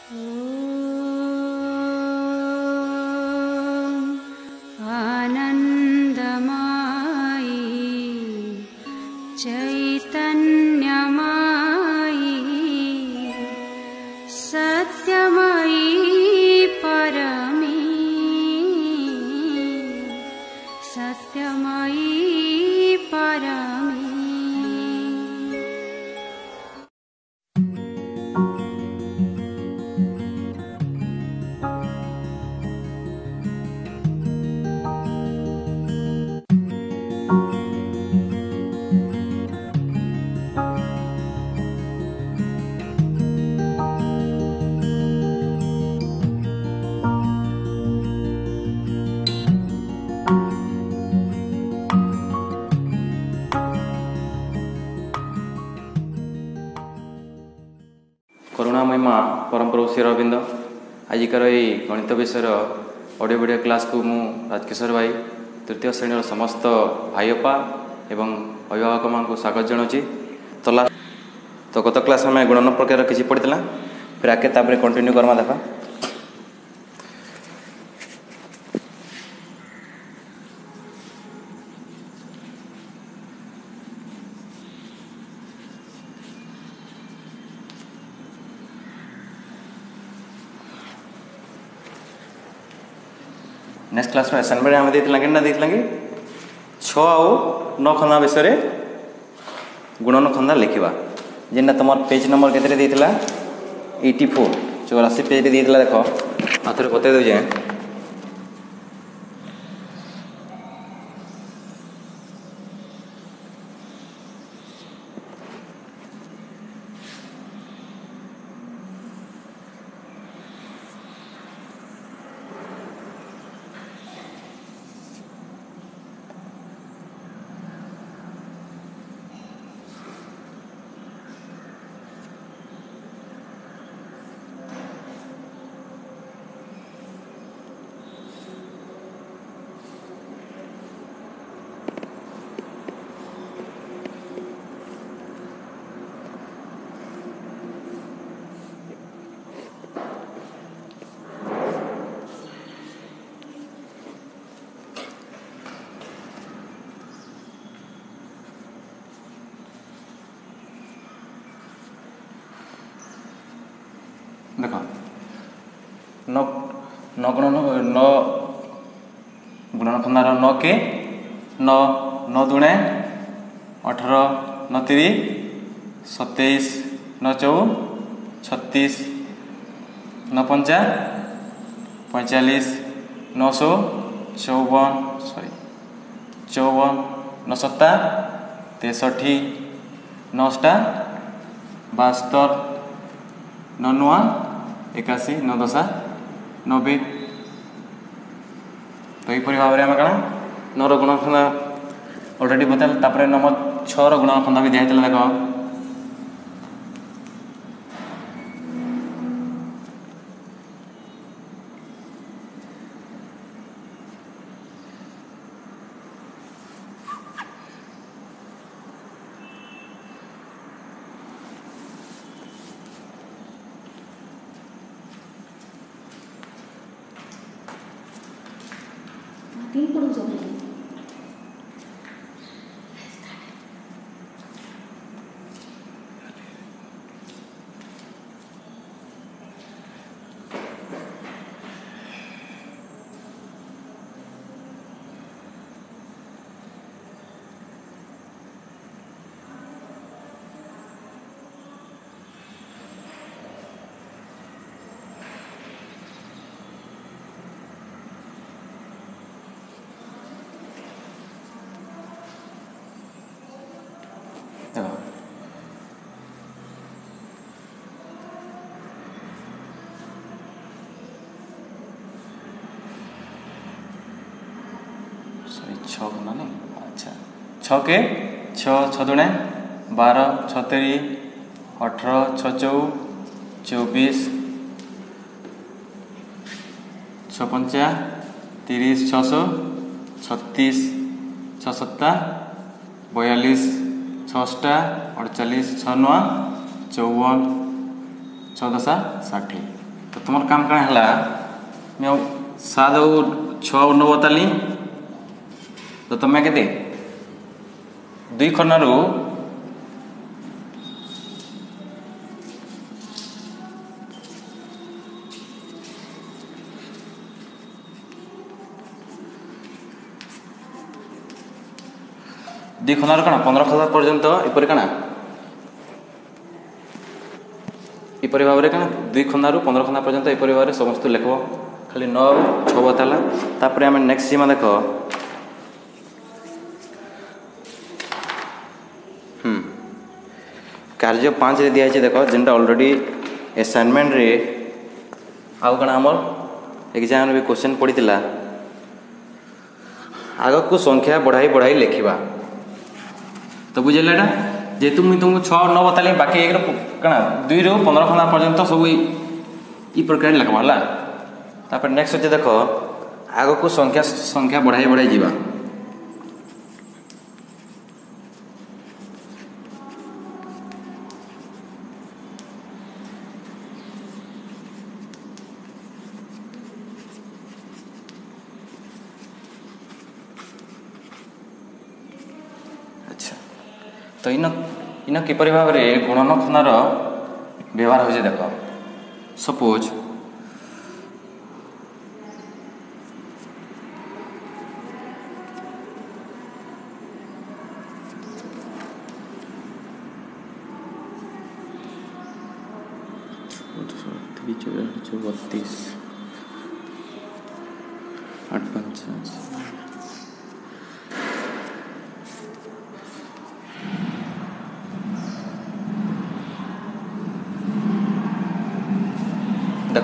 करुणामय माँ परम प्रभु श्री अरविंद आजिकार ये गणित विषय ऑडियो वीडियो क्लास को मु राजकिशोर भाई तृतीय श्रेणी समस्त भाई अपा एवं अभिभावक मान को स्वागत जनाऊँगी। तो गत क्लास में गुणन प्रकार किसी पढ़ी फिर आगे तापर कंटिन्यू करमा देखा। नेक्स्ट क्लास में असाइनमेंट आम देते कि 6 आउ 9 खंदा विषय गुणन खंदा लिखा जेना तुम पेज नंबर के 84 84 पेज देख देख आउ थे बता दूचे। देख 9 गुणन खंदार 9 के 9 9 दुणे 18 9 3 27 9 4 36 9 5 45 900 54 9 7 63 9 72 9 9 81 9 10 90। तो यहीपरि भाव में आम कण 9 गुणन खंदा अलरेडी बताल 6 गुणन खंदा भी दिखाई देख। अच्छा 6 के 6 दुणे 12 6 3 18 6 4 24 6 5 30 600 36 6 7 42 6 48 6 9 54 6 10 60। तो तुम काम कण है मैं 7 और 6 और 9 बताली तो तुम्हें के 2 खनारू 2 खनारू कण 15,000 पर्यंत एपरी कण एपरी भाव में कण 2 खनारू 15 खना पर्यंत एपरी भाव में समस्त लिख खाली 9 और 6 बताला। तापर आम नेक्स्ट सीमा देख कार्य 5 रे दिखाई देख जेनटा ऑलरेडी असाइनमेंट रे आउ कण आमर एग्जाम भी क्वेश्चन पड़ीला आग को संख्या बढ़ाई बढ़ाई लिखा तो बुझेगा एटा जेहेतु मुझे तुमको 6 और 9 बताली बाकी एक कण 2 रू 15 खना पर्यंत सब ई प्रकार लिखा है। तापर नेक्स्ट अच्छे देख आग को संख्या बढ़ाई बढ़ाई जीवा तो इन किपरि भाव में गुणन खनार व्यवहार हो देख सपोज बत्तीस 8 5 देख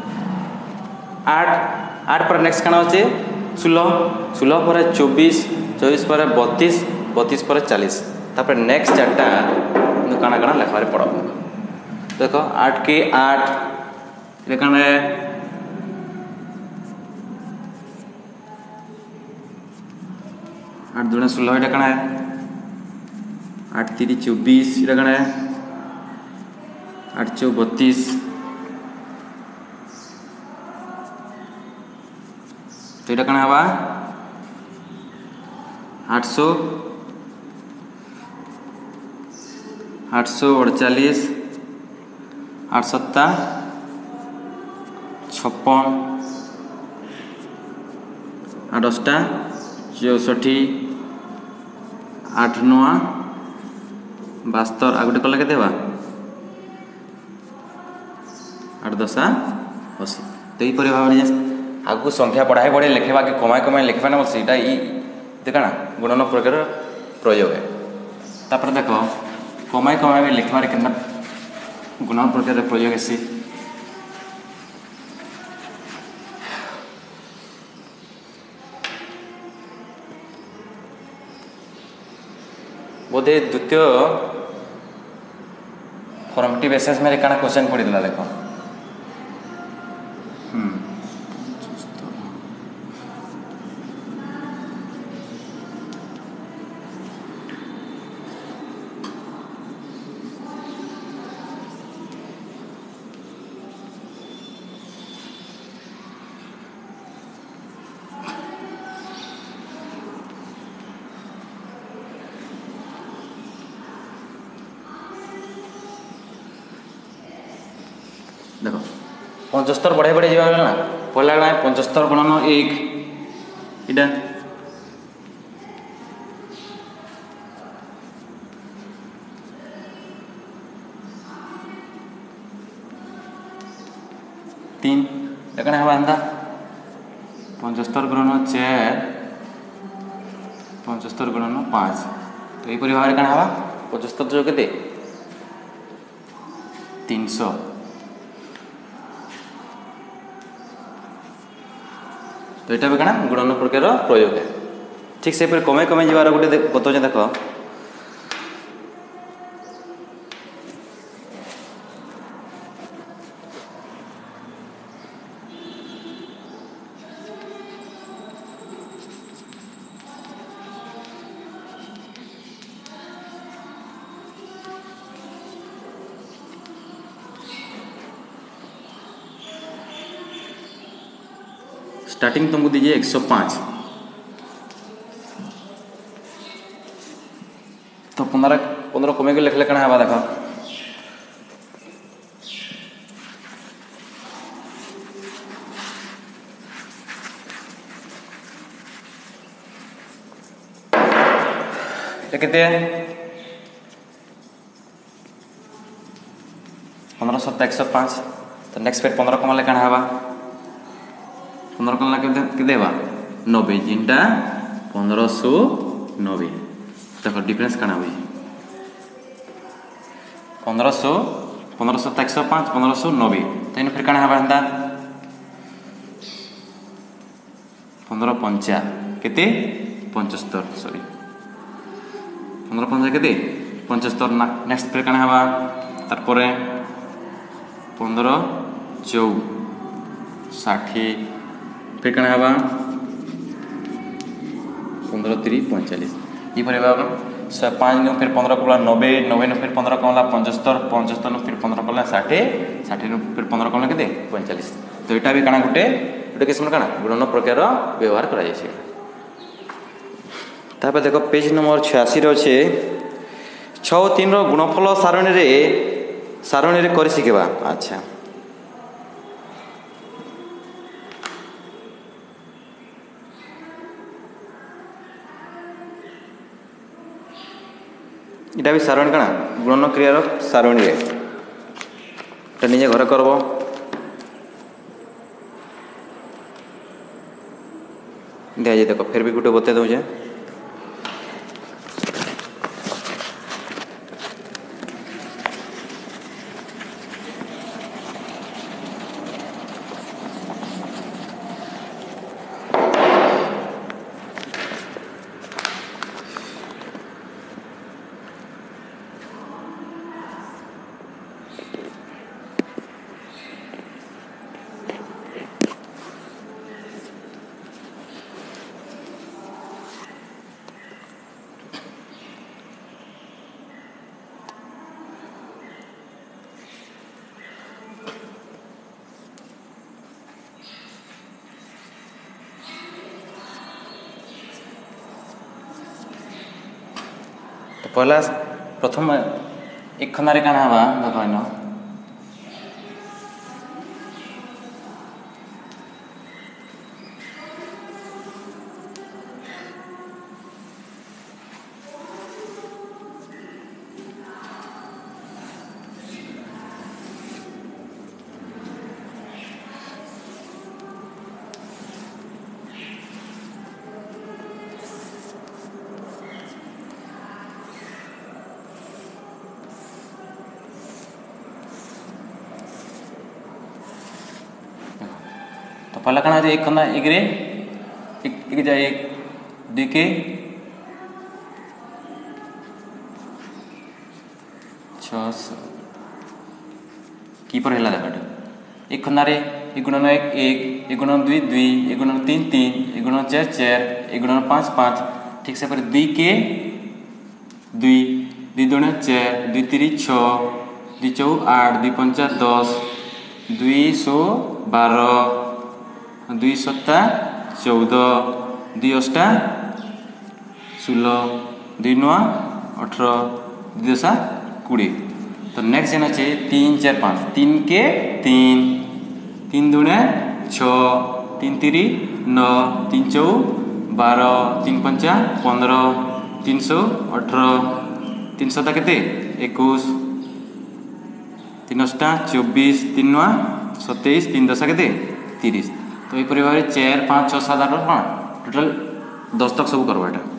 8 पर नेक्स्ट कण अच्छे 16 पर 24 पर 32 पर 40 तापर नेक्स्ट 4टा काଣା काଣା लिखबार पड़ देख 8 के 8 ये कण है 8 दूने 16 ये कण है 8 3 24 ये कण है 8 4 32 तो ये कण हवा 800 848 8 7 56 8 8 64 8 9 72 आ गोटे कला के 8 10 80 तो यहीपरि भाव में आगू संख्या बढ़ाई बढ़ाई लिखा कि कमाई कमाई लिखा ना सीटा कण गुणन प्रकार प्रयोग है। तापर देख कमाई कमाई लिखबार के गुणन प्रकार प्रयोग है बोधे द्वितीय फॉर्मेटिव एसेस में क्या क्वेश्चन पड़ा देख देख 75 बढ़ाई बढ़ाई जावा ना पहला है 75 गुणन 1 इटा 3 देखना है बांधा 75 गुणन 4 75 गुणन 5 तो यहीपरि भाव में क्या हवा 75 जो के 300 तो यहाँ भी क्या गुणन प्रकार प्रयोग है ठीक से कमे कमे जीवार गोटे बतौचे देख स्टार्टिंग तुमको दीजिए 105, तो 15 कमे को लिखले कଣା हवा देखो, कितने 15 सत्ता 105, तो नेक्स्ट फिर 15 कमाले कଣା हवा, 15 कमाला कितने हवा 90, जिनटा 1590। देखो डिफरेंस कଣା हुई 1500 सत्ता 105 1590, तो इन फिर कଣା हवा हंदा 15 पंचा केते 75, सॉरी 15 पंचा केते 75। नेक्स्ट फिर कଣା हवा तार परे 15 4 60, फिर कଣା हवा 15 3 45, ये पर भाव 105 नु फिर 15 को 90, 90 नु फिर 15 को 75, 75 नु फिर 15 को 60, 60 नु फिर 15 को केते 45। तो एटा भी कଣା गोटे किस्म कଣା गुणन प्रकार व्यवहार करा जाय छै। तापर देखो पेज नंबर 86 रे अछि 6 और 3 रो गुणफल सारणी रे करि सिकेबा। अच्छा इटा भी सारणी कଣା गुणन क्रियार सारणी रे तो निजे घर करबो। दिया देखो फिर भी गोटे बते दउजे पहला प्रथम एक खंडारे कଣା हवा देखो इन तो पहला कଣା एक खंडा एक रे एक जाए एक दुई के 6 की पर हेला देखो एक खंडा रे एक गुणन एक गुणन 2 2 एक गुणन 3 3 एक गुणन 4 4 एक गुणन 5 5, ठीक से पर 2 के 2 2 दुणे 4 2 3 6 2 4 8 2 5 10 2 12 2 7 14 2 8 16 2 9 18 2 10 20। तो नेक्स्ट जेन अच्छे 3 4 5 3 के 3 3 दुणे 6 3 3 9 3 4 12 3 5 15 318 3 7 केते 21 3 8 24 3 9 27 3 10 केते 30। तो ये भाव 4 5 6 7 8 कौन टोटाल 10 तक सब करवा एटा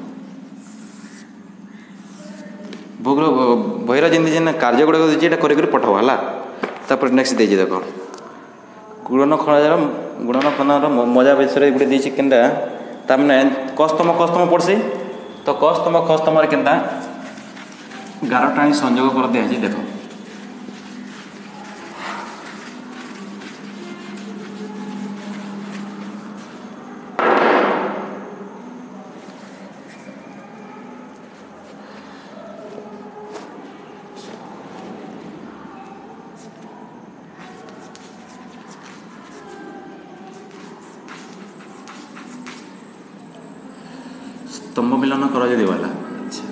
भोग बहिरा जमी जेन कार्य गुड़ाक देती है कर पठाओ है। तापर नेक्स्ट देजी देख गुणन खंडार मजा विषय गोटे देती केनटा तामने कस्तम पड़सी तो कस्तम केनता 11टा संयोग कर दिया देख स्तंभ मिलन कर जदि वाला। अच्छा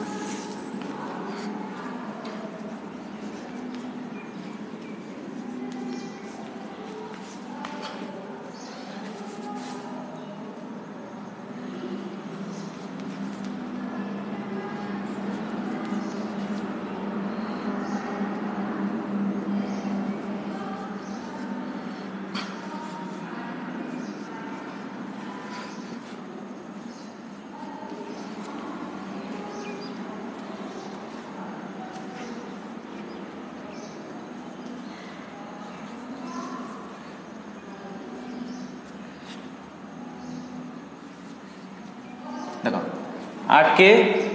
देखो 8 के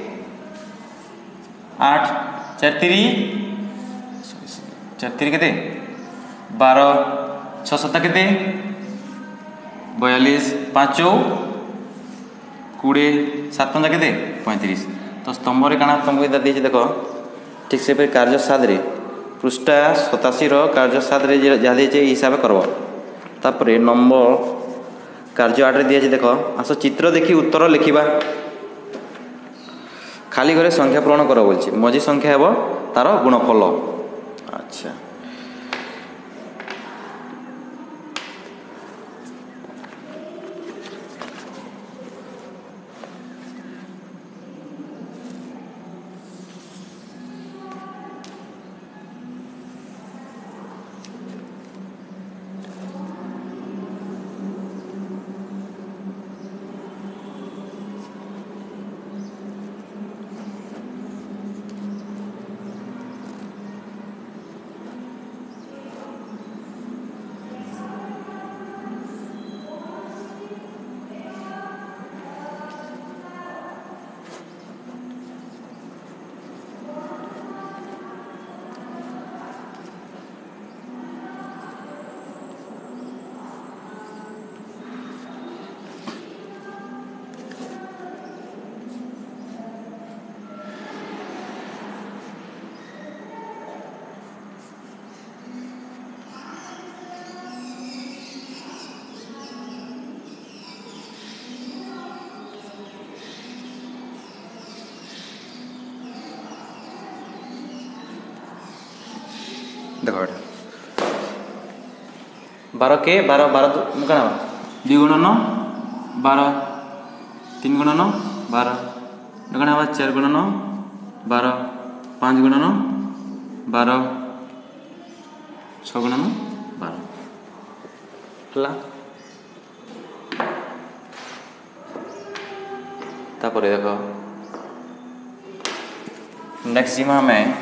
8 4 3 केते 12 6 7 केते 42 5 20 7 5 केते 35। तो स्तंभ रे काना तुमको इधर देछि देखो ठीक से फिर कार्य साध रे पृष्ठा 87 रो कार्य साध रे जा देछि हिसाब करबो। तापरे नंबर कार्य 8 रे दिया देखो आस चित्र देखी उत्तर लिखिबा खाली घरे संख्या पूरण कर बोलछि मझी संख्या हेबो तार गुणफल। अच्छा देखो 12 के 12 12 क्या 2 गुणन 12 3 गुणन 12 क्या 4 गुणन 12 5 गुणन 12 6 गुणन 12 तापर देखो नेक्स्ट जिमा में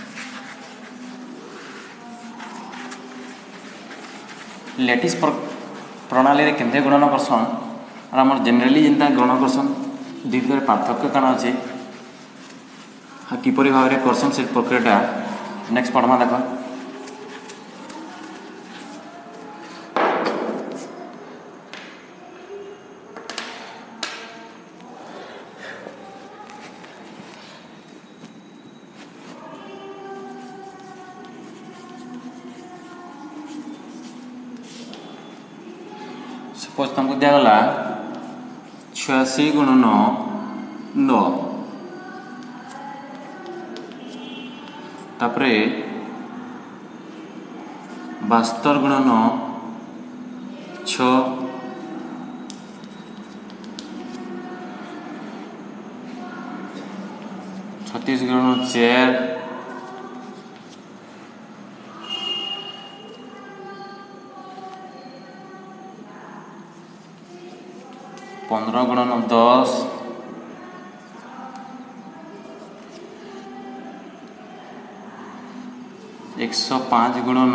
लेटिस प्रणाली रे केंद्रीय गुणन करसन और आम जेनेराली जेनता ग्रहण करसन दुई भितर पार्थक्य काना अच्छे किपरि भाव में करसन से प्रक्रियाटा नेक्स्ट पढ़मा देख। सपोज तुमको दिगला 86 गुणन 9 तापरे 72 गुणन 6 36 गुणन 4 15 गुणन 10 105 गुणन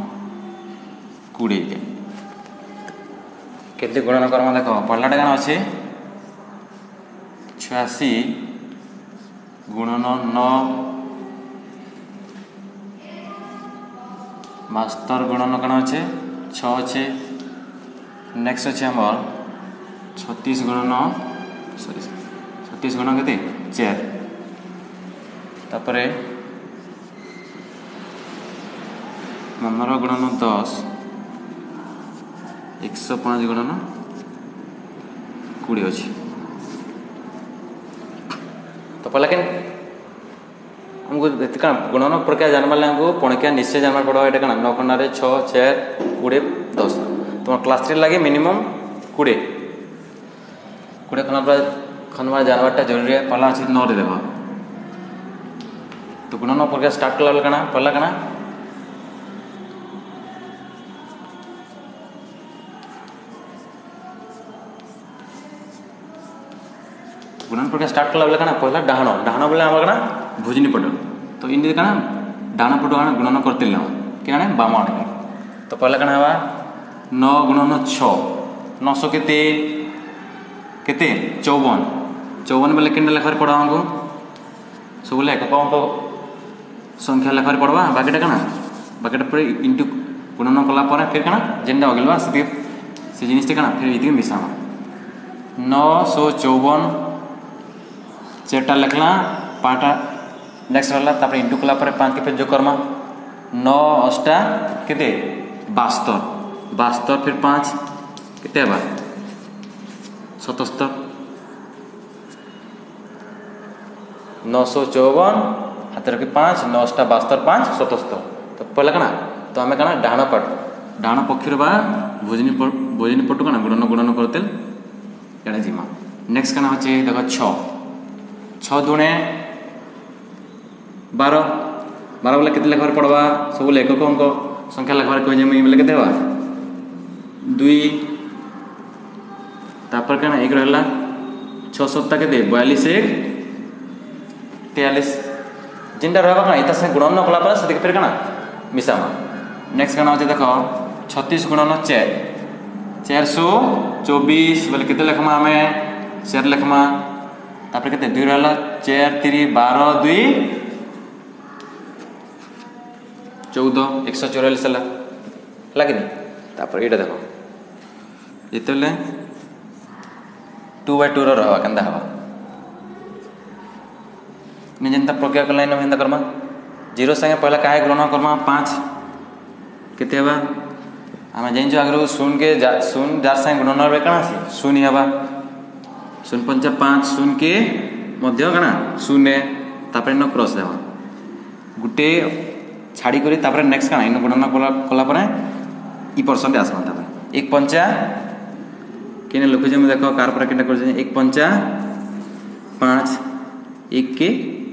20 केते गुणन कर्म देखो पहलाटा काना अच्छे 86 गुणन 9 72 गुणन काना अच्छे 6 अच्छे नेक्स्ट अच्छे हमर 36 गुणन 36 गुणन केते 4 तापरे 15 गुणन 10 105 गुणन 20 अच्छी तो पहला के हमको क्या गुणन प्रक्रिया जानवा हमको पणकिया निश्चय जानवा पड़ा ये क्या 9 खंड 6 4 20 10 तुम क्लास 3 लगे मिनिमम 20 खंड जानवाटा जरूरी है। पहला अच्छे 9 देख तो गुणन प्रक्रिया स्टार्ट कला बेले क्या पहला क्या गुणन प्रक्रिया स्टार्ट कला बेले क्या पहला डाहाण डाहाण बोले आम क्या भुजनी पट तो इन क्या डाण पट क्या गुणन करते क्या बाम आड़े तो पहला क्या हवा 9 गुणन 6 900 केते 54 54 बोले कि लेखार पड़ा हमको सब बोले एक संख्या लेखार पड़वा बाकीटा क्या बाकीटा पूरे इंटू गुणन कला फिर क्या जेनटा अगलवा से जिनिसटा क्या फिर ये मिसामा 954 चार्टा लिखला पाटा नेक्स्ट रहा तापर इंटू कला 5 के फिर जो करमा 9 8 केते 72 फिर 5 केते हवा 77 954 हाथ रखी 5 9 8 72 5 77 तो पहला क्या तो आम क्या डाण पट डाण पक्षर बा भोजनी पटु क्या गुणन गुणन करते क्या जीमा नेक्स्ट क्या हे देख 6 दुणे 12 बोले के लेखार पड़वा सब बोले एकक अंक संख्या लेखार कह बोले के 2 तापर क्या एक रहा 6 7 के 42 1 43 जिनटा रहा क्या इतना से गुणन कला फिर क्या मिसामा नेक्स्ट क्या अच्छे देख 36 गुणन 4 424 बोले के लिखमा आम 4 लिखमा तापर के 2 रहा 4 3 12 2 14 144 है लगे तापर ये देख जिते 2/2 रहा के हवा जेनता प्रक्रिया कला हेन्ता करमा 0 संगे पहला क्या ग्रहण करमा 5 केते हवा आम जान आगे 0 के 0 जार संगे गुणन क्या 0 हवा 0 5 5 0 के मध्य क्या 0 तापर इन क्रॉस देवा गोटे छाड़ी कर नेक्स्ट क्या इन गुणन कला ई परसेंट आसमा 1 5 कि लिखुचे मुझे देख कार पर कि 1 5 5 1 के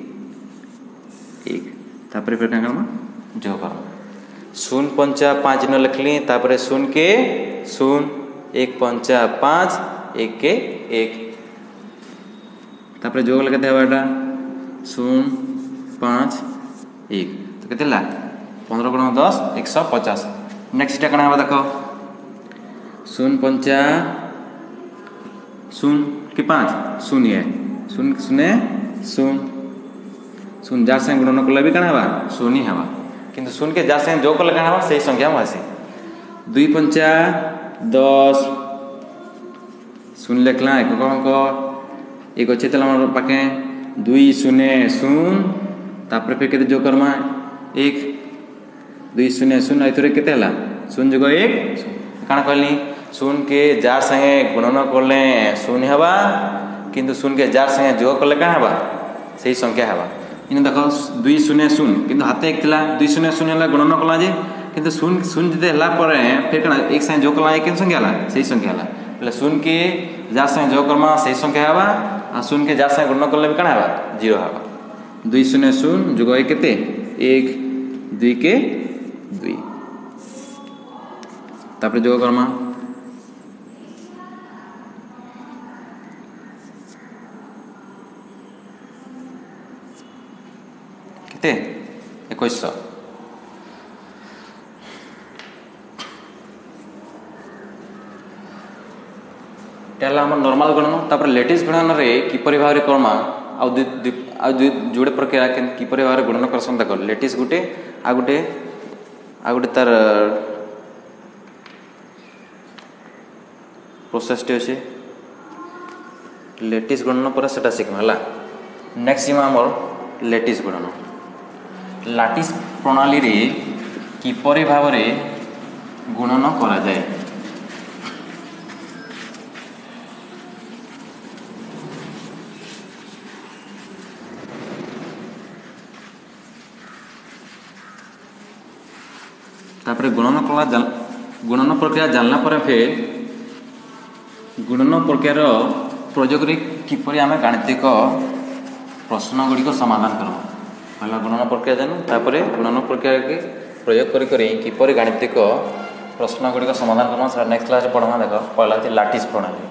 1 तापर फिर क्या करना जो कर 0 5 5 न लिखली तापर 0 के 0 1 5 5 1 के 1 तापर जो लगे हवा 0 5 1 तो के 15 गुण 10 150 नेक्स्ट क्या हवा देख 0 5 0 के 5 0 है 0 0 0 0 जार संगे गुणन कले भी क्या हवा 0 हवा किंतु 0 के जार संगे जो कले क्या हवा से संख्या आसी 2 5 10 0 लिखला एक अंक एक अच्छे पाखे 2 0 0 तापर फिर के जो करमा 1 2 0 0 ये के 0 जुग 1 क्या कहली 0 के जार संगे गुणन कले 0 हवा किंतु 0 के जार संगे जो कले क्या हवा से संख्या हवा इन देख 2 0 0 किंतु हाथ 1 था 2 0 0 गुणन कला जे किंतु 0 0 जिते फिर क्या एक संगे जो कला कि संख्या है से संख्या है बोले 0 के जार संगे जो करमा से संख्या हवा आ 0 के जार संगे गुणन कले भी क्या हवा 0 हवा 2 0 0 जुग 1 के 1 2 के 2 तापर जो करमा के 2100 नॉर्मल गणन तापर लेटेस्ट गणन रे किपरि भाव करमा जोड़े प्रक्रिया किपरि भाव गुणन करसन देख लेटेस्ट गोटे आ गोटे तार प्रोसेस टे अच्छे लेटिस गुणन पर सेटा शिखमा है नेक्स्ट आमर लेटिस गुणन लाटिस प्रणाली रे किपरि भाव रे गुणन करा जाए तापर गुणन प्रक्रिया जानला पर फिर गुणन प्रक्रियार प्रयोग किपरि आम गाणितिक प्रश्न गुड़िक समाधान करूँ पहला गुणन प्रक्रिया जानू तापर गुणन प्रक्रिया के प्रयोग करी किपरि गाणितिक प्रश्न गुड़िक समाधान करूँ नेक्स्ट क्लास पढ़ा देख पहला होती लाटिस प्रणाली।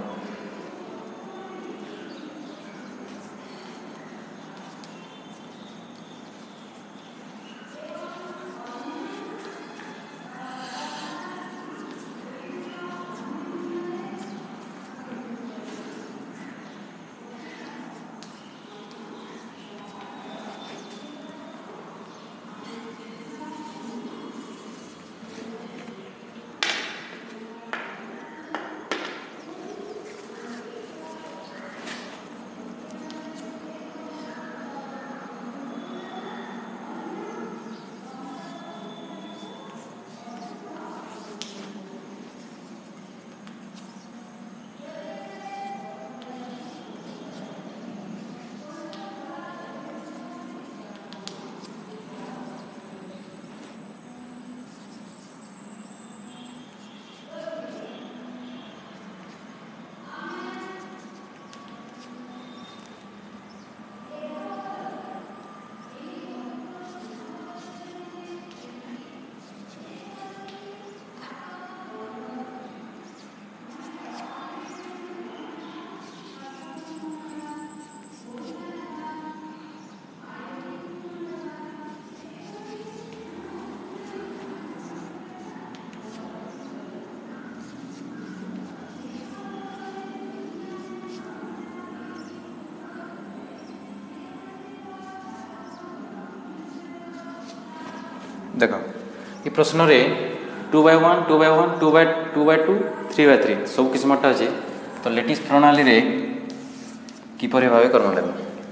देख ये प्रश्न रे 2/1 2/1 2/2 3/3 सब किस्मत अच्छे तो लेटिस प्रणाली रे किपरि भाव कर्म देव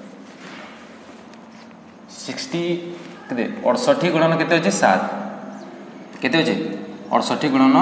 68 गुणन केते अच्छे 7 केते अच्छे 68 गुणन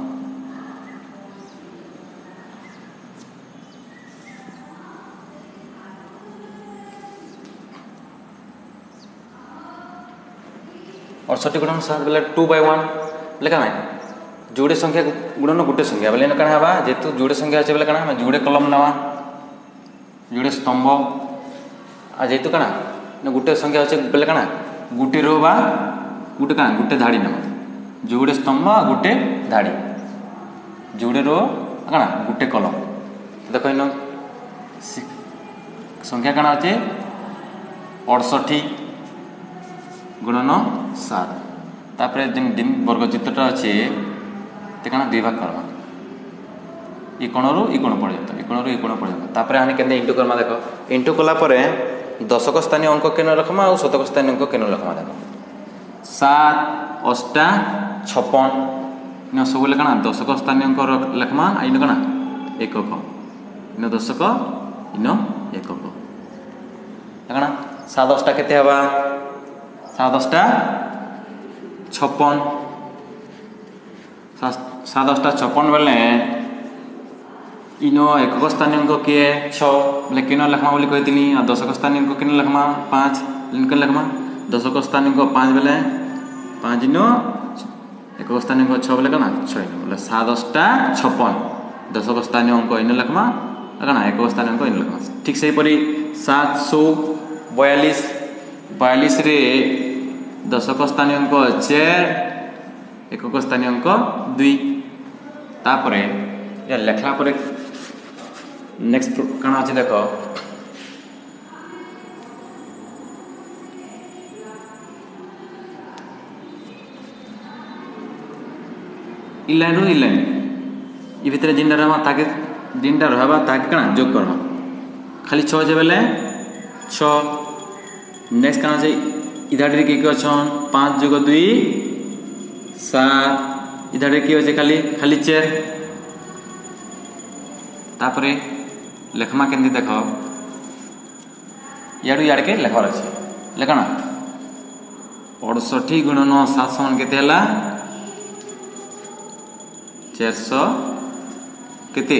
68 गुणन 7 बोले 2/1 बोले क्या जोड़े संख्या गुणन गोटे संख्या बोले क्या हवा जेतु जोड़े संख्या अच्छे बोले क्या जोड़े कलम नवा जोड़े स्तंभ आ जेतु क्या गोटे संख्या अच्छे बोले क्या गोटे रो बा गोटे क्या गोटे धाड़ी नवा जोड़े स्तंभ आ गोटे धाड़ी जोड़े रो क्या गोटे कलम देख इन संख्या क्या अच्छे 68 गुणन 7 तापर दिन वर्ग चित्रटा अच्छे तो क्या 2 भाग करवा ये कोण रू ये कोण पर्यंत ये कोण रू ये कोण पर्यंत तापर आने के इंटू करमा देख इंटू कलापर दशक स्थानीय अंक केन रखमा और शतक स्थानीय अंक केन रखमा देख 7 8 56 इन सब क्या दशक स्थानीय अंक लिखमा इन क्या एकक इन दशक इन एकक क्या 7 8 केते हवा 7 8 56 7 8 56 बेले इनो एकक स्थानीय अंक किए 6 बोले किन लिखमा बोली कही दशक स्थानीय अंक किन लिखमा 5 लिखन लिखमा दशक स्थानीय अंक 5 बेले 5 इन एकक स्थानीय अंक 6 बोले क्या 6 इन बोले 7 8 56 दशक स्थानीय अंक इन लिखमा क्या एकक स्थानीय अंक इन लिखमा ठीक से हीपरी 742 42 रे दशक स्थानीय अंक 4 एकक स्थानीय अंक 2 तापर लेखला पर नेक्स्ट कण अच्छे देख इ लाइन रू इ लाइन ये भितर जिनटा रहा ताके जिनटा रहा ताके कण जोग करवा खाली 6 जे बेले 6 नेक्स्ट कण अच्छे इधाड़ी किए अच्छन 5 + 2 7 इधाड़ी किए अच्छे खाली खाली 4 तापर लेखमा के देख याडू याड़ के लेखार अच्छे लेखना 68 गुणन 7 समान केते हला 400 केते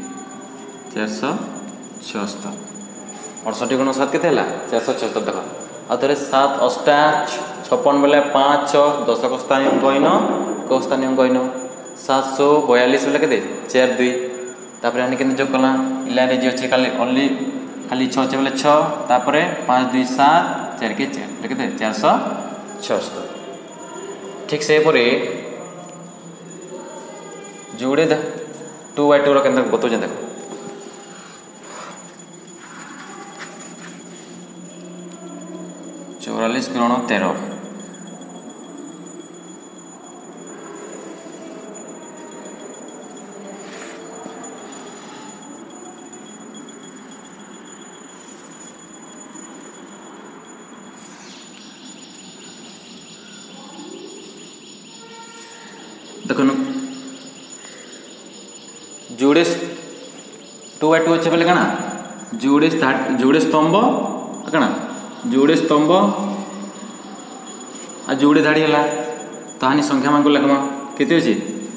476 68 गुणन 7 केते हला 476 देख आ 7 8 56 बेले 5 6 दशक स्थानीय अंक इन एक स्थानीय अंक इन 742 बोले के 4 2 तापर आने के जोग कला इलाने जे अच्छे खाली ओनली खाली 6 अच्छे बोले 6 तापर 5 2 7 4 के 4 बोले के 476 ठीक से परे जोड़े 2/2 रो केंद्र बतो जे देखो चौरालीस गुण 13 देखो जोड़े 2/2 अच्छे बोले कणा जोड़े स्तंभ कणा जोड़े स्तंभ आ जोड़े धाड़ी है ताहानी संख्या मान को लिखमा केते अछि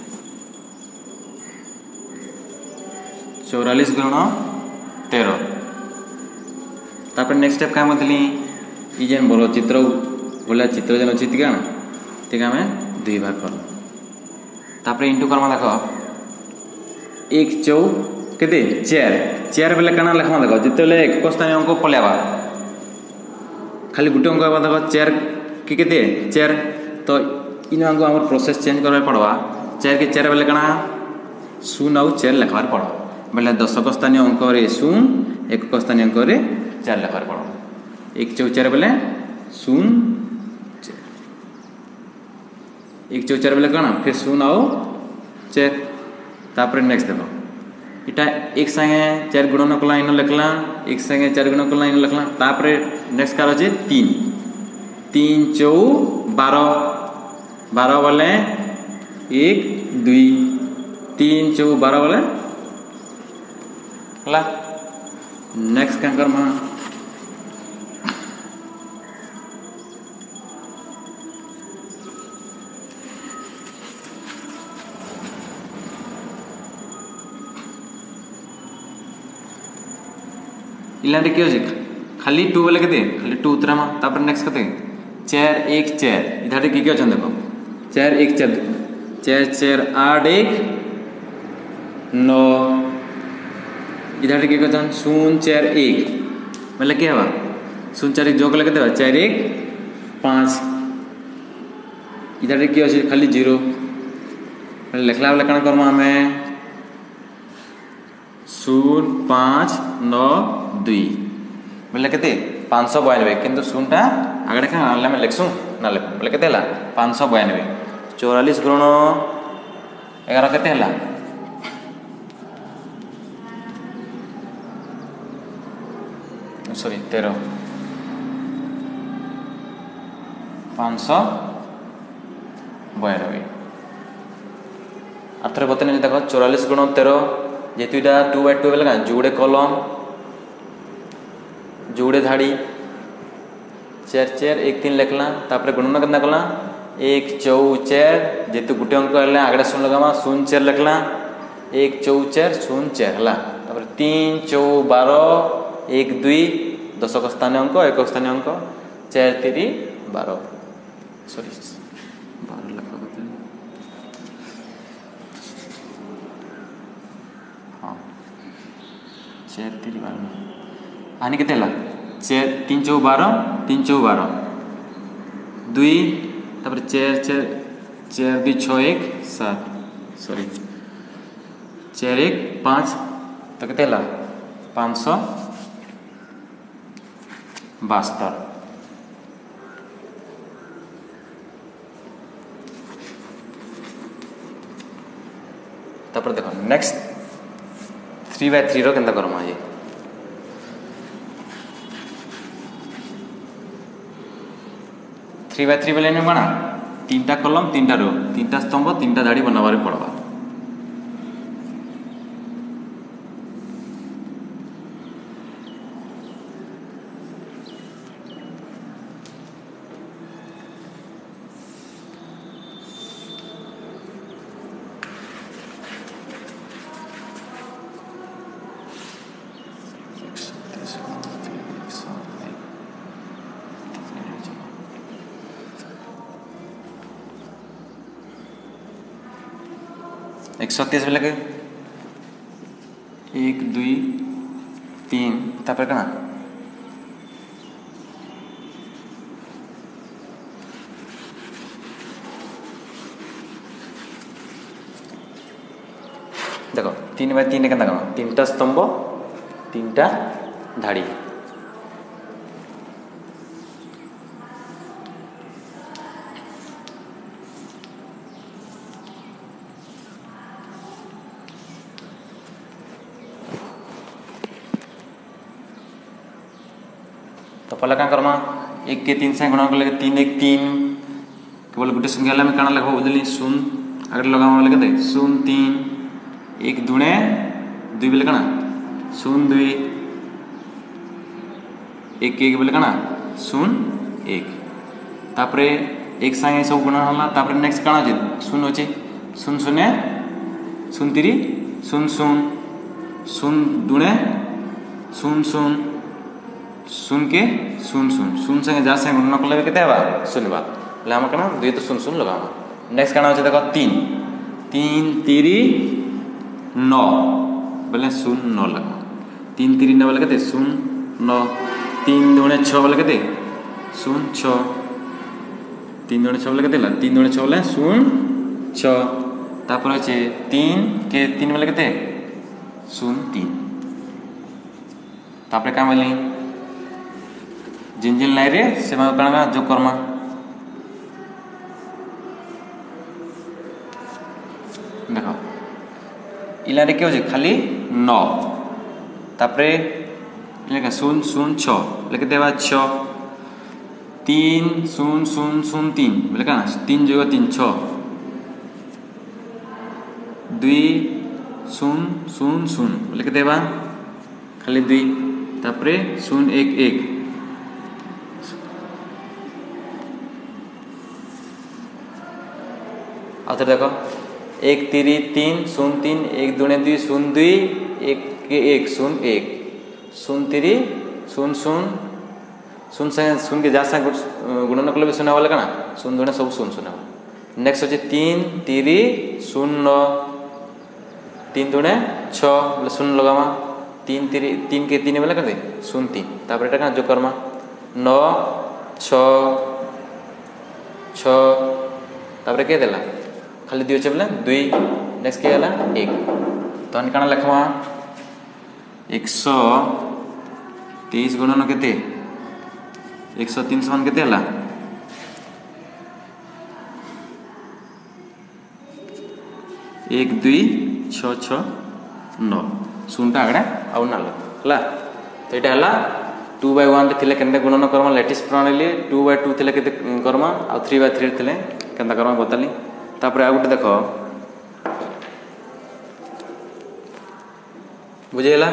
44 गुण 13 तापर नेक्स्ट स्टेप का मतली ई जेन बोलो चित्र बोला चित्र जेन अछि तिका हमें 2 भाग कर तापर इंटू करमा देखो 1 4 केते 4 बेले कना लिखमा देखो जितेले एक स्थानीय अंक पलेबा खाली गुटे अंक देखो 4 कि केते 4 तो इन अंक हमर प्रोसेस चेंज करबा पड़वा 4 के 4 बेले कना 0 और 4 लिखबार पड़ो बेले दशक स्थानीय अंक रे 0 एक स्थानीय अंक रे 4 लिखबार पड़ो 1 4 4 बेले 0 1 4 4 बेले कना फिर 0 और 4 तापर नेक्स्ट देखो इटा एक संगे 4 गुणन कला इन लिखला एक संगे 4 गुणन कला इन लिखला तापर नेक्स्ट कार अछि 3 3 4 12 12 बोले 1 2 3 4 12 बोले हला नेक्स्ट क्या करमा इलांटे क्यों जी खाली 2 बोले केते खाली 2 उतरामा तापर नेक्स्ट केते 4 1 4 इधारे की क्या देखो 4 1 4 4 4 8 1 9 इधारे की क्या 0 4 1 मतलब क्या हवा 0 4 1 जोग लगे देवा 4 1 5 इधारे की अछि खाली 0 लिखला वाला कण करमा हमें 0 5 9 2 बोले केते 592 किंतु 0 टा आगडे का आले में लिखसु ना लिख बोले केते हला 592 44 गुण 11 केते हला सॉरी 13 592 आथरे बतने देखो 44 गुण 13 जेतु इटा 2/2 बेले का जोड़े कॉलम जोड़े धाड़ी 4 4 1 3 लिखला तापर गुणन करना कला 1 4 4 जेतु गुटे अंक हले आगडा 0 लगामा 0 4 लिखला 1 4 4 0 4 हला तापर 3 4 12 1 2 दशक स्थानीय अंक एक स्थानीय अंक 4 3 12 सॉरी 12 लिखा करते हां 4 3 12 आने के तेला 4 3 4 12 3 4 12 2 तापर 4 4 4 2 6 1 7 सॉरी 4 1 5 तो के तेला 572 तापर देखो नेक्स्ट 3/3 रो केंता करमा ये 3/3 बेले ने बना 3टा कॉलम 3टा रो 3टा स्तंभ 3टा धाड़ी बनावारे पड़वा 130 बेले के 1 2 3 तापर कना देखो 3 बाय 3 केनता कमा 3टा स्तंभ 3टा धाड़ी तो पहले क्या करमा 1 के 3 से गुणा कर लेके 3 1 3 केवल गोटे संख्या में काना लगा बुझली 0 आगे लगा लगे दे 0 3 1 दुणे 2 बेले काना 0 2 1 1 बेले काना 0 1 तापरे एक संगे सब गुणा होला तापरे नेक्स्ट काना जे 0 होचे 0 0 0 3 0 0 0 दुणे 0 0 0 के 0 0 0 संगे जा संगे गुणन करले केते हेबा 0 बात ले हम कना 2 तो 0 0 लगावा नेक्स्ट काना होचे देखो 3 3 3 9 बोले 0 9 लगा 3 3 9 बोले केते 0 9 3 दुणे 6 बोले केते 0 6 3 दुणे 6 बोले केते 3 दुणे 6 बोले 0 6 तापर होचे 3 के 3 बोले केते 0 3 तापर का बोली जिन जिन लाई रे से मा कणा जो कर्मा देखो इला रे के हो खाली 9 तापरे लेके 0 0 6 लेके देवा 6 3 0 0 0 3 बोले का 3 जगह 3 6 2 0 0 0 बोले के देवा खाली 2 तापरे 0 1 1 आउथर देखो 1 3 3 0 3 1 2 2 0 2 1 1 0 1 0 3 0 0 0 से 0 के जा संग गुणन कले भी 0 वाला कना 0 2 सब 0 0 नेक्स्ट होचे 3 3 0 9 3 2 6 बोले 0 लगावा 3 3 3 के 3 वाला कर दे 0 3 तापर एटा कना जो करमा 9 6 6 तापर के देला खाली 2 बोले 2 नेक्स्ट के होला 1 तो अन काना लिखवा 123 गुणन केते 103 समान केते होला 1 2 6 6 9 0 आगडा आउ नाल हला तो एटा हला 2 by 1 थिले केनते गुणन करमा लेटेस्ट प्रणाली 2 by 2 थिले केते करमा आ 3 by 3 थिले केनता करमा बताली तापर आ गुटे देखो बुझेला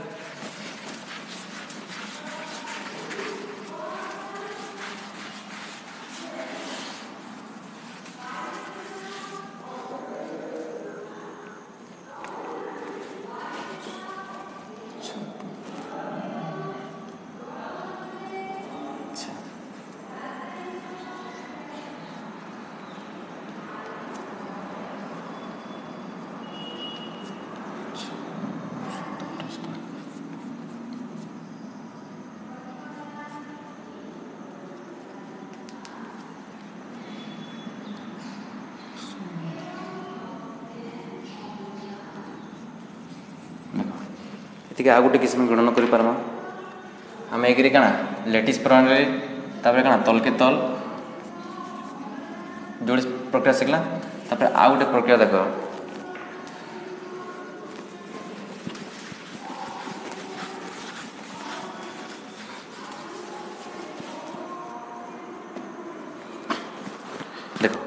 ठीक है आ गोटे किस्म गणन कर पारमा आम एक काना लेटिस प्रणाली तापर काना तल के तल जोड़ी प्रक्रिया शिखला तापर आ गोटे प्रक्रिया देखो देखो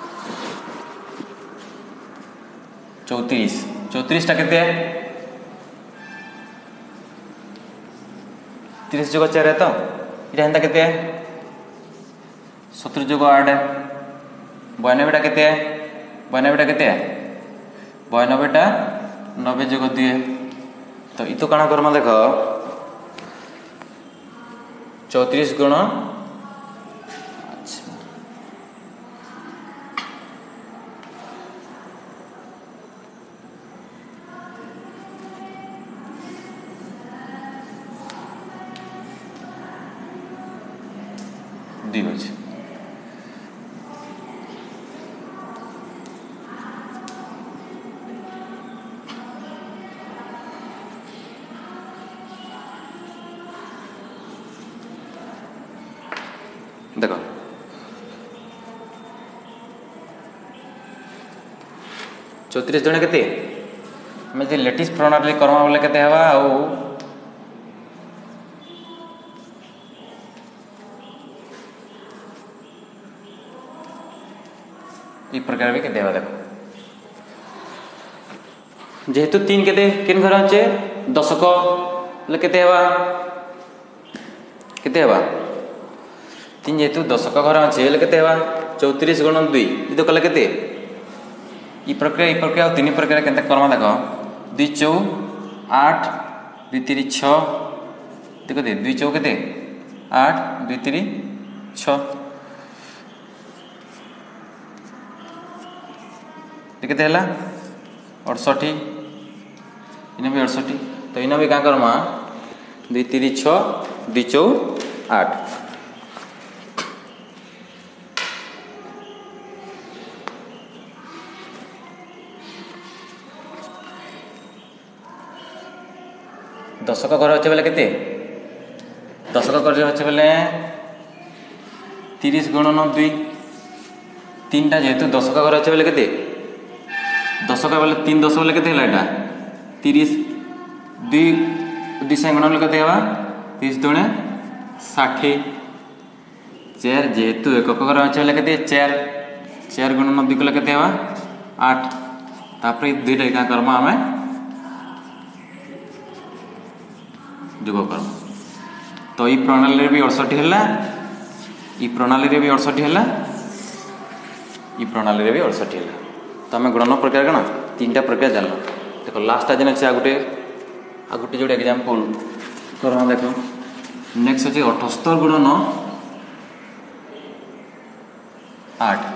34 टा केते 30 जोग 4 है तो इटा हंता केते 70 जोग 8 है 92 टा केते 92 टा केते 92 टा 90 जोग 2 है तो इतो काना करमा देखो 34 गुण 2 ଅଛି। देख 34 जने केते हमें जे लेटिस प्रणाली करमा बोले केते हवा आउ ई प्रकार भी केते हवा देखो जेहेतु 3 केते किन घर अच्छे दशक बोले केते हवा 3 जेहेतु दशक घर अच्छे बोले केते हवा 34 गुणन 2 ये तो कले केते ई प्रक्रिया 3 प्रक्रिया केते करमा देखो 2 चौ 8 2 3 6 देखो दे 2 चौ केते 8 2 3 6 केते हला 68 इने भी 68 तो इने भी का करमा 2 3 6 2 चौ 8 दशक घर अच्छे बेले केते दशक घर अच्छे बेले 30 गुणन 2 3 टा जेहेतु दशक घर अच्छे बेले केते दशक बेले 3 10 बेले केते हला एटा 30 2 से गुणन केते हवा 30 दुणे 60 4 जेहेतु एकक घर अच्छे बेले केते 4 गुणन 2 कले केते हवा 8 तापर 2 टा का करमा हमें जोग कर्म तो ये प्रणाली भी 68 है ये प्रणाली भी 68 है ये प्रणाली भी 68 है तो आम गुणन प्रक्रिया कण 3टा प्रक्रिया जान देखो लास्ट आज अच्छे आ गोटे जोड़े एग्जाम्पल करमा देखो नेक्स्ट अच्छे 78 गुणन 8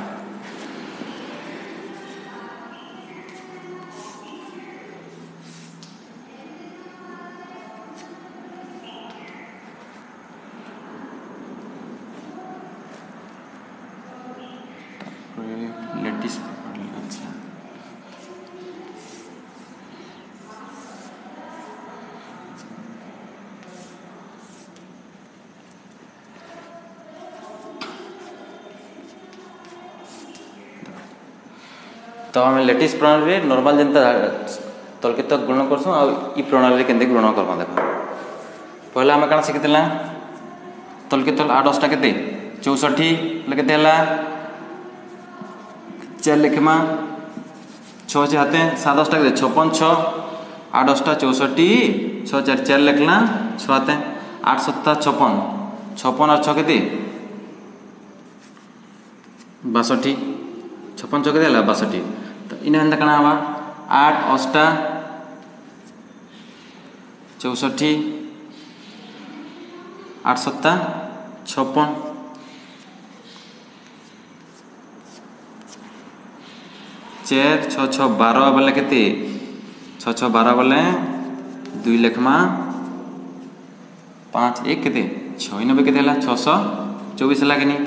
लेटिस अच्छा तो आम लेटिस प्रणाली नॉर्मल जनता तलके तक गुण करसुँ आई प्रणाली के गुण करमा देख पहला आम कण शिखी तलके तल 8 10 के 64 के 4 लिखमा 6 से हाथे 7 10 के 56 6 8 10 64 6 4 4 लिखला 6 हाथे 8 7 56 56 और 6 के 62 56 6 के 62 तो इन्हें एंता कना हवा 8 8 64 8 7 56 4 6 6 12 बोले केते 6 6 12 बोले 2 लिखमा 5 1 केते 6 9 केते हला 624 हला कि नहीं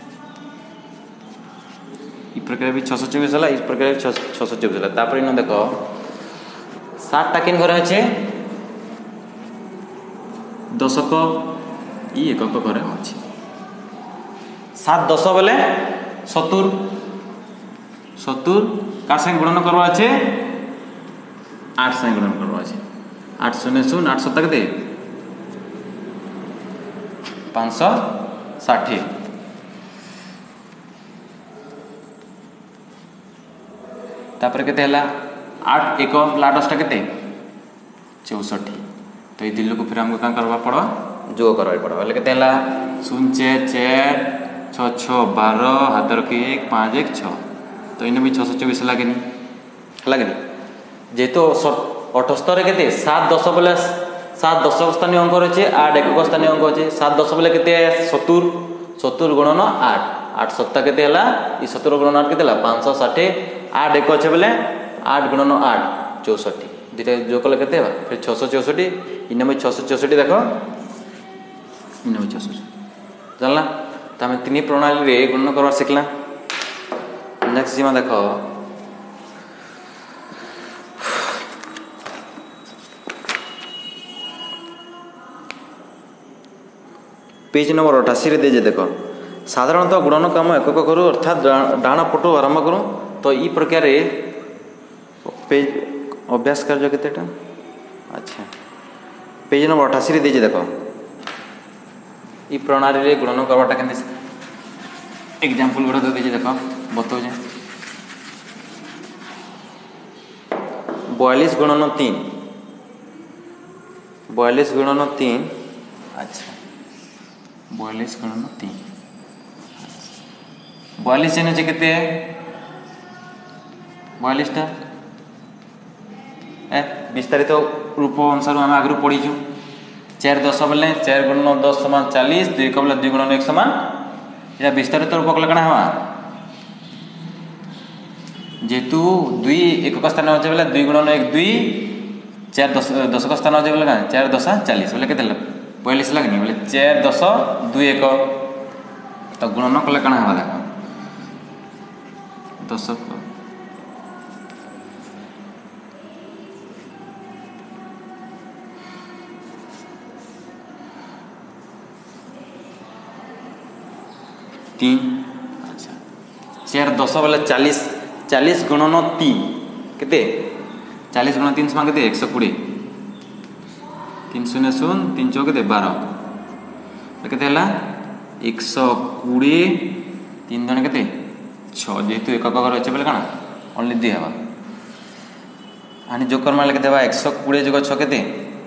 ई प्रक्रिया भी 624 हला इस प्रक्रिया भी 624 हला तापर इन देखो 7 टा किन घर अच्छे दशक ई एकक घर अच्छे 7 10 बोले 70 कार संग गुणन करवा अच्छे 8 संग गुणन करवा अच्छे 8 0 0 8 7 के 560 तापर केते हला 8 1 8 10 के 64 तो ये दिल्ली को फिर हमको क्या करवा पड़वा जोग करवा पड़वा बोले केते हला 0 4 4 6 6 12 हाथ रखी 1 5 1 6 तो इन्हें भी 624 लगे नहीं जेहेतु 78 के 7 10 बोले 7 10 स्थानीय अंक अच्छे 8 1 स्थानीय अंक अच्छे 7 10 बोले के 70 गुणन 8 8 7 के 70 गुणन 8 के 560 8 1 अच्छे बोले 8 गुणन 8 64 दुटा जो कले के फिर 664 इन्हें भी 664 देख इन्हें भी 664 जानला तो आम तीन प्रणाली रे गुणन करवा शिखला। नेक्स्ट जीमा देख पेज नंबर 88 दे देख साधारणतः गुणन काम एकक करूँ अर्थात डाण पटु आरंभ करूँ। तो ई प्रकार पेज अभ्यास कार्य केतेटा अच्छा पेज नंबर 88 दे देख ई प्रणाली रे गुणन करवाटा के एग्जाम्पल गुड़ा दे देख बतौ 42 गुणन 3 42 गुणन 3 अच्छा 42 गुणन 3 42 चिन्ह के 42टा विस्तारित रूप अनुसार आम आगु पढ़ीचु 4 10 बोले 4 गुणन 10 समान 40 2 बोले 2 गुणन 1 समान या विस्तारित रूप कले कଣା हवा जेतु 2 एकक स्थान अच्छे बोले 2 गुणन 1 2 4 10 का स्थान अच्छे बोले 4 10 40 बोले के 42 लगनी बोले 4 10 2 1 तो गुणन कले कଣା हवा देख 10 3 अच्छा 4 10 बोले 40 गुणन 3 केते 40 गुणन 3 समान केते 120 3 0 0 3 चौक केते 12 केते हला 120 3 जन केते 6 जेतु एकक घर अच्छे बोले कଣା ओनली 2 हवा आनी जोग कर माले केते हवा 120 जोग 6 केते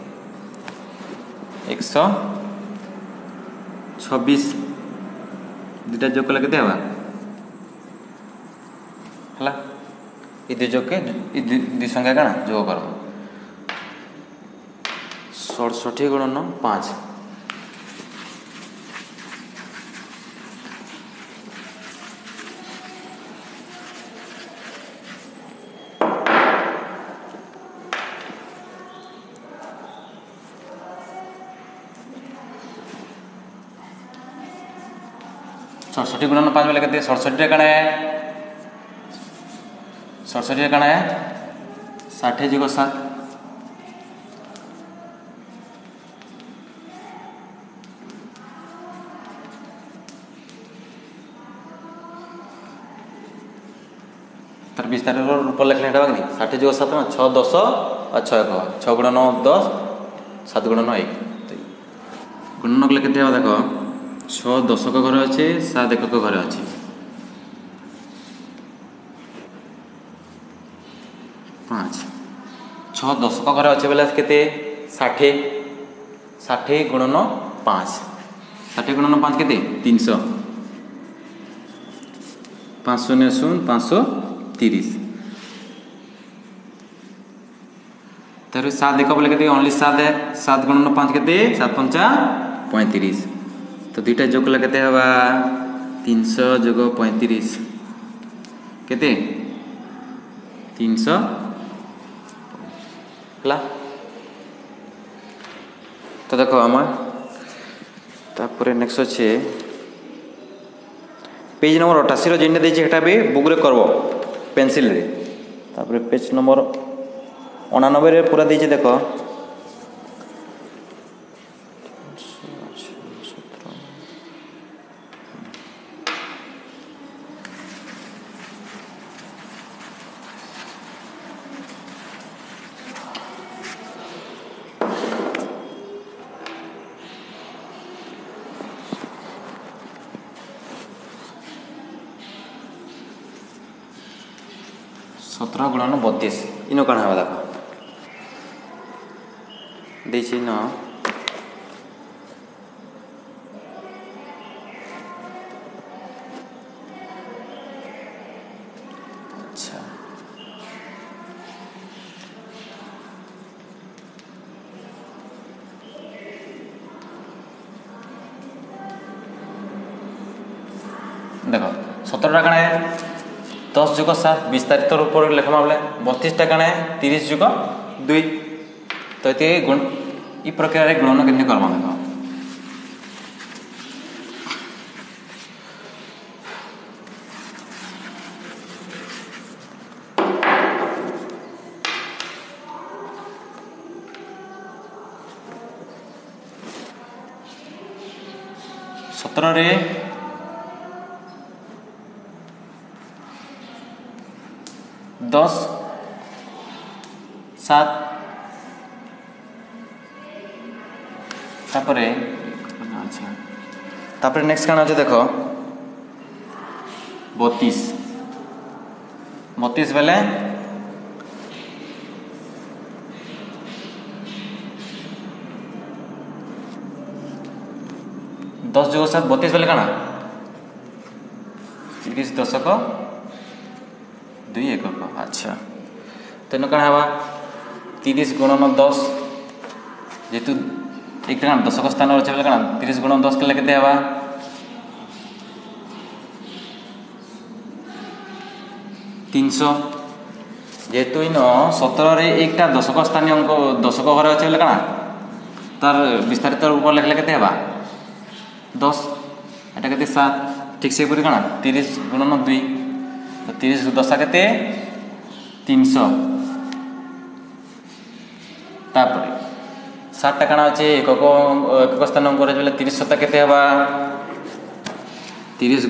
126 दुटा जोग कले केते हवा हला ए दु जोग के दु संख्या कଣା जोग कर 67 गुणन 5 67 गुणन 5 बोले कहते 67 कण है 67 कण है 60 जीरो 7 तर विस्तार रूप लिखले हेटा कि 60 जीरो 7 6 10 और 6 1 6 गुणन 10 7 गुणन 1 गुणन कले केते देखो 6 दशक घर अच्छे 7 एकक घर अच्छे 5 6 दशक घर अच्छे बोले केते 60 गुणन 5 60 गुणन 5 केते 300 500 530 तर 7 एक बोले केते ओनली 7 है 7 गुणन 5 केते 7 5 35 तो दुईटा जोग कले केते हवा 300 जोग 35 केते 300 हला तो देखो आम तापर नेक्स्ट अच्छे पेज नंबर 88 जेन देछि हेटा भी बुक रे करबो पेंसिल रे तापर पेज नंबर 89 रे पूरा देछि देखो 17 गुणन 32 इन कण हवा देखो देछि न अच्छा देखो 17 कण है 10 जुग 7 विस्तारित रूप लेखमा बोले 32 कण है 30 जुग 2 तो ये गुण इ प्रकार गुणन केमती करमा देखो 17 10 7 तापरे अच्छा तापरे नेक्स्ट काना अच्छे देख 32 32 बेले 10 + 7 32 बेले काना 30 दशक 2 एकक। अच्छा तेन कण हवा 30 × 10 जेतु एक काना दशक स्थान अच्छे बेले काना 30 × 10 के केते हवा 300 जेहेतु इन 17 रे एक दशक स्थानीय अंक दशक घर अच्छे बेले काना तार विस्तारित रूप लिखले केते हवा 10 एटा केते 7 ठीक से पूरी काना 30 × 2 तो 30 दशा केते 300 तापर 7 टा काना अच्छे एकक स्थान अंक बेले 30 7 केते हवा 30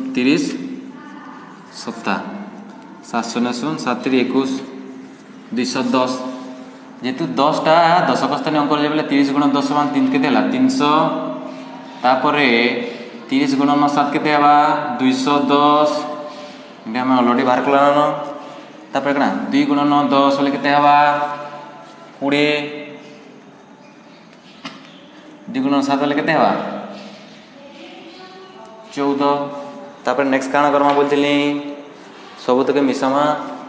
7 7 0 0 7 21 210 जेहेतु 10 टा दशक स्थानीय अंक बेले 30 × 10 मान 3 केते हला 300 तापरे 30 × 9 7 केते हवा 210 इटा हम ऑलरेडी बाहर कला न तापर कना 2 × 9 10 बोले केते हवा 20 2 × 7 बोले केते हवा 14 तापर नेक्स्ट काना करमा बोलथिली सब तक मिसामा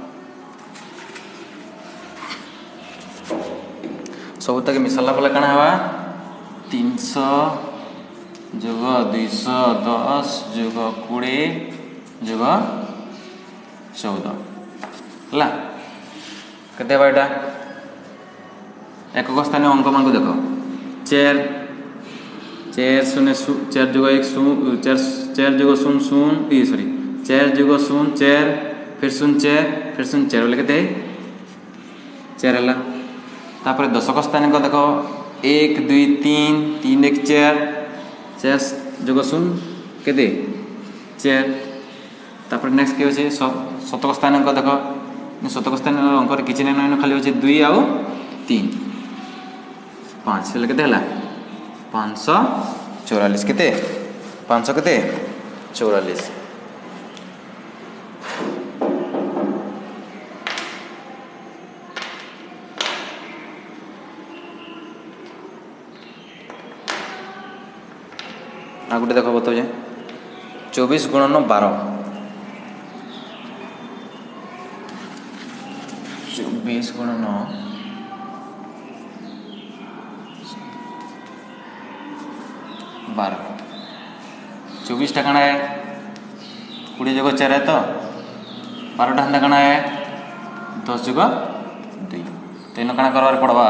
सब तक मिसाला बोले काना हवा 300 जोग 210 जोग 20 जोग 14 हला केते हवा एटा एकक स्थानीय अंक मान को देखो 4 0 4 जोग 1 4 जोग 0 0 सॉरी 4 जोग 0 4 फिर 0 4 फिर 0 4 बोले केते 4 हला तापर दशक स्थानीय को देखो 1 2 3 3 1 4 4 जोग 0 केते 4 तापर नेक्स्ट के होचे शतक स्थानीय को देखो शतक स्थानीय अंक रे किछि नै खाली होचे 2 आउ 3 5 ले केते हला 544 केते 500 केते 44 आ गुटे देखो बताओ जे 24 × 9 12 24 × 9 12 24 टा काना है 20 जोग 4 है तो 12 टा हंदा काना है 10 जोग 2 तेन काना करवार पड़वा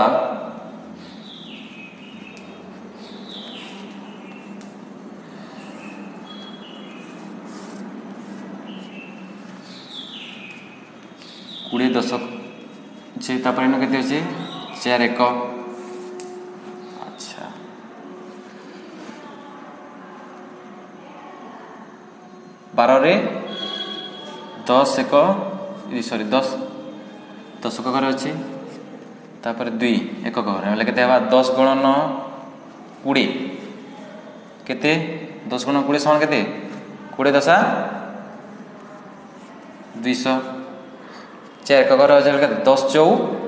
20 दशक से तापर इन केते अछि 4 1 अच्छा 12 रे 10 1 सॉरी 10 दशक घर अछि तापर 2 एकक घर बोले केते हवा 10 × 9 20 केते 10 × 9 20 समान केते 20 दशा 200 4 एकक घर अछि केते 10 4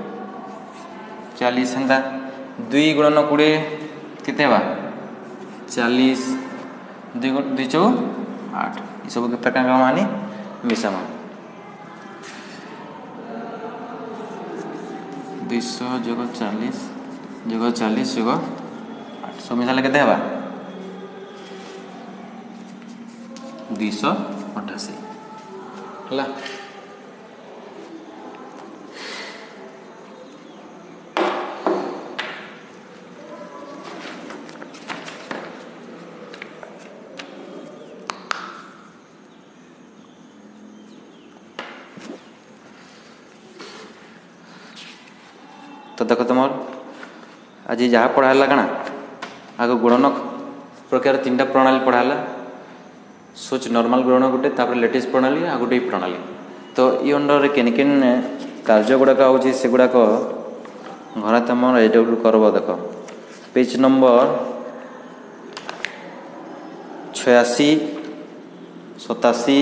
40 हंदा 2 × 9 20 केते हवा 40 2 4 8 ये सब के प्रकार का मानी मिसामा 200 जोग 40 जोग 40 जोग 8 सब मिसाले केते हवा 288 हला तो देखो तुम आज जहाँ पढ़ा है कण आग गुणन प्रकार 3टा प्रणाली पढ़ाला सोच नॉर्मल ग्रहण गोटे तापर लेटेस्ट प्रणाली आ गोटे प्रणाली। तो ये अंडर केन केन कार्य गुड़ाक आउची से गुड़ाक घर तुम एडब्ल्यू करब देख पेज नंबर 86 87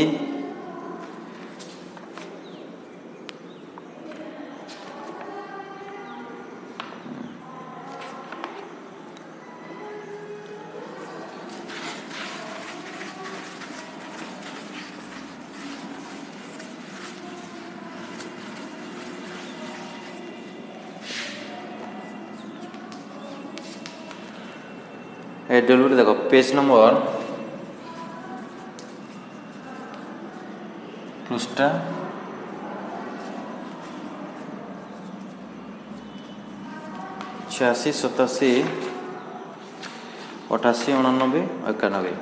एडब्ल्यू देखो पेज नंबर पृष्ठा 86 87 88 89 91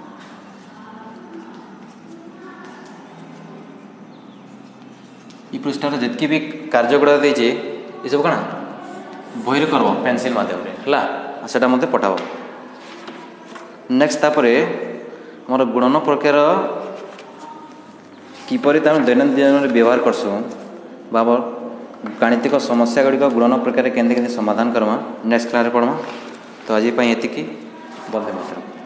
पृष्ठार जितकी भी कार्य गुड़ा देजे ये सब कण बही करब पेनसिल मध्यम है मत पठाब। नेक्स्ट तापर मोर गुणन प्रकार किपरि दैनंदिन जीवन व्यवहार करसु बाबर गाणितिक समस्या गुड़िक गुणन प्रकार केंद्र समाधान करमा नेक्स्ट क्लास पढ़मा। तो आज ये बंदे मातरम।